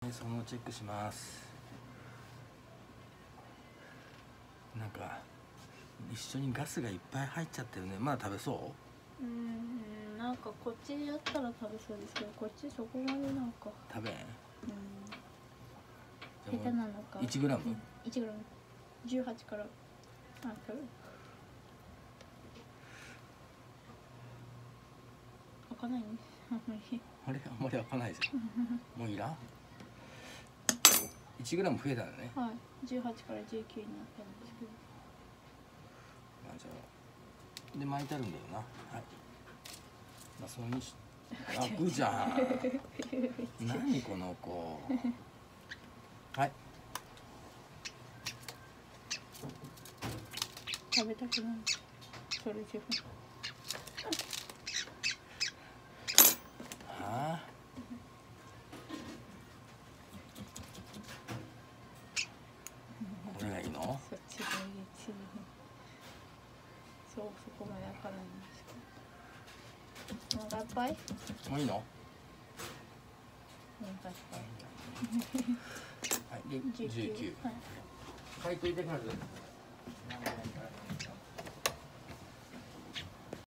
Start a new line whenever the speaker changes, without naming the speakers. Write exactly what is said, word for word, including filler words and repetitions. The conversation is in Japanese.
そのチェックします。なんか一緒にガスがいっぱい入っちゃってるね。まだ食べそう？
うん、なんかこっちやったら食べそうですけど、こっちそこまでなんか
食べん。
うん、下手なのか。
いちグラム、うん、
いちグラムじゅうはちからあ食べる。開かないね。あんまり
あれあんまり開かないじゃん。もういらん。いちグラム増えたんだね。
はい、じゅうはちからじゅうきゅうになったんですけど。
まあじゃあで巻いてあるんだよな。はい。まあそうにし開くじゃん。何この子。はい。
食べたくない。それ自分。
はあ。これがいいの？
そっちがいい。そう、そこまで開かないんですけど。もう乾杯？
もういいの？
もう乾杯。
はい、でじゅうきゅう。
はい。
書いといてから。